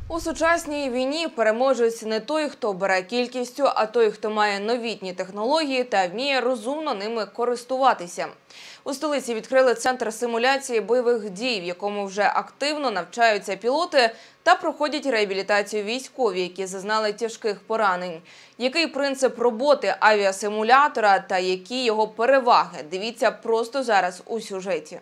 У сучасній війні переможець не той, хто бере кількістю, а той, хто має новітні технології та вміє розумно ними користуватися. У столиці відкрили центр симуляції бойових дій, в якому вже активно навчаються пілоти та проходять реабілітацію військові, які зазнали тяжких поранень. Який принцип роботи авіасимулятора та які його переваги? Дивіться просто зараз у сюжеті.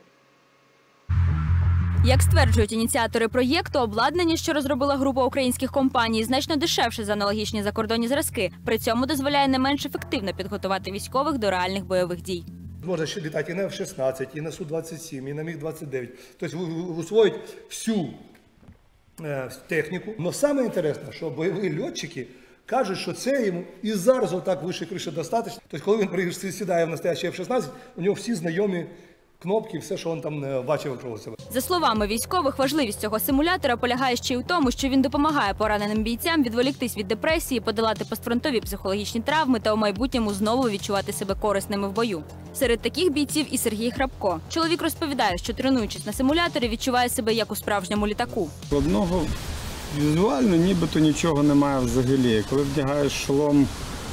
Як стверджують ініціатори проєкту, обладнання, що розробила група українських компаній, значно дешевше за аналогічні закордонні зразки. При цьому дозволяє не менш ефективно підготувати військових до реальних бойових дій. Можна ще літати і на F-16, і на Су-27, і на Міг-29. Тобто усвоїть всю техніку. Але саме інтересне, що бойові льотчики кажуть, що це йому і зараз отак вище криші достатньо. Тобто коли він сідає в настоящий F-16, у нього всі знайомі кнопки, все, що він там бачив навколо себе. За словами військових, важливість цього симулятора полягає ще й у тому, що він допомагає пораненим бійцям відволіктись від депресії, подолати постфронтові психологічні травми та у майбутньому знову відчувати себе корисними в бою. Серед таких бійців і Сергій Храпко. Чоловік розповідає, що тренуючись на симуляторі, відчуває себе як у справжньому літаку. Одного візуально нібито нічого немає взагалі. Коли вдягаєш шолом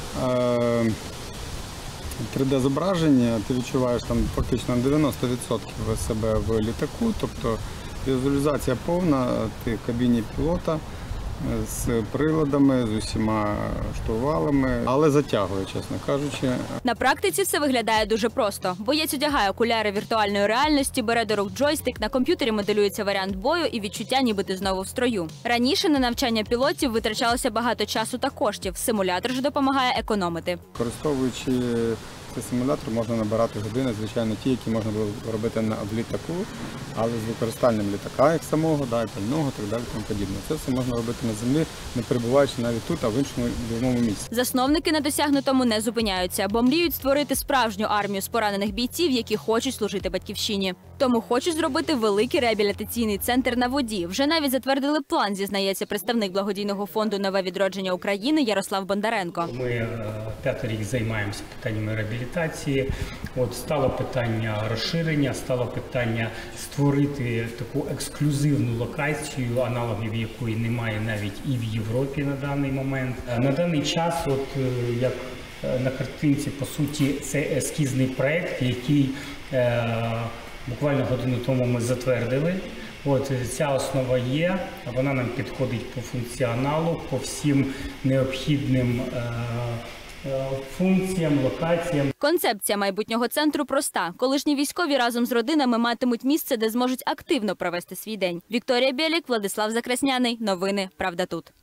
3D-зображення, ти відчуваєш там фактично 90% себе в літаку, тобто візуалізація повна, ти в кабіні пілота з приладами, з усіма штурвалами, але затягує, чесно кажучи. На практиці все виглядає дуже просто. Боєць одягає окуляри віртуальної реальності, бере до рук джойстик, на комп'ютері моделюється варіант бою і відчуття, ніби ти знову в строю. Раніше на навчання пілотів витрачалося багато часу та коштів. Симулятор ж допомагає економити. Користуючи цей симулятор, можна набирати години, звичайно, ті, які можна було робити в літаку, але з використанням літака як самого, пального, так далі, тому подібне. Це все можна робити на землі, не перебуваючи навіть тут, а в іншому місці. Засновники на досягнутому не зупиняються, бо мріють створити справжню армію з поранених бійців, які хочуть служити батьківщині. Тому хочуть зробити великий реабілітаційний центр на воді. Вже навіть затвердили план, зізнається представник благодійного фонду «Нове відродження України» Ярослав Бондаренко. Ми 5-й рік займаємося питаннями реабілітації. Стало питання розширення, стало питання створити таку ексклюзивну локацію, аналогів якої немає навіть і в Європі на даний момент. На даний час, як на картинці, по суті, це ескізний проєкт, який буквально годину тому ми затвердили. Ця основа є, вона нам підходить по функціоналу, по всім необхідним функціям, локаціям. Концепція майбутнього центру проста. Колишні військові разом з родинами матимуть місце, де зможуть активно провести свій день. Вікторія Білік, Владислав Закрасняний. Новини «Правда тут».